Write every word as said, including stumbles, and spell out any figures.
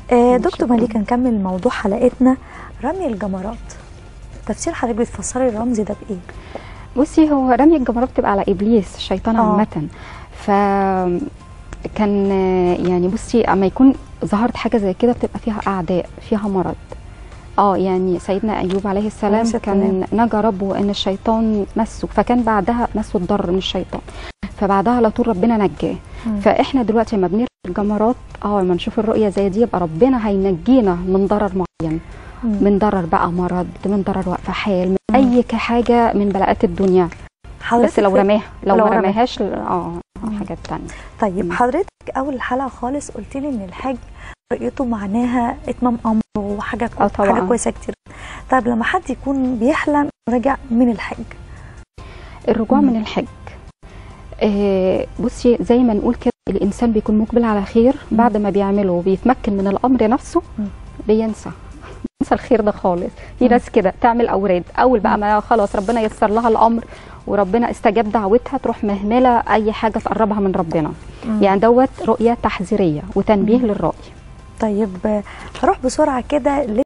آه دكتور مليكة، نكمل موضوع حلقتنا، رمي الجمرات. تفسير حضرتك بتفسري الرمز ده بايه؟ بصي، هو رمي الجمرات بتبقى على ابليس الشيطان آه. عامه. ف كان يعني بصي اما يكون ظهرت حاجه زي كده بتبقى فيها اعداء، فيها مرض. اه يعني سيدنا ايوب عليه السلام عليه كان نجا ربه ان الشيطان مسه، فكان بعدها مسه الضر من الشيطان، فبعدها على طول ربنا نجاه. فاحنا دلوقتي لما بنرمي الجمرات اه لما نشوف الرؤيه زي دي يبقى ربنا هينجينا من ضرر معين، مم. من ضرر بقى مرض، من ضرر وقف حال، من اي حاجه من بلاءات الدنيا. بس لو رماها لو, لو ما رماهاش اه حاجات ثانيه. طيب مم. حضرتك اول الحلقه خالص قلت لي ان الحج رؤيته معناها اتمام امر وحاجه اه حاجه كويسه كتير. طيب لما حد يكون بيحلم راجع من الحج، الرجوع مم. من الحج، آه بصي زي ما نقول كده الانسان بيكون مقبل على خير، بعد ما بيعمله وبيتمكن من الامر نفسه بينسى بينسى الخير ده خالص. في ناس كده تعمل اوراد، اول بقى ما خلاص ربنا ييسر لها الامر وربنا استجاب دعوتها تروح مهمله اي حاجه تقربها من ربنا. مم. يعني دوت رؤيه تحذيريه وتنبيه مم. للرأي. طيب هروح بسرعه كده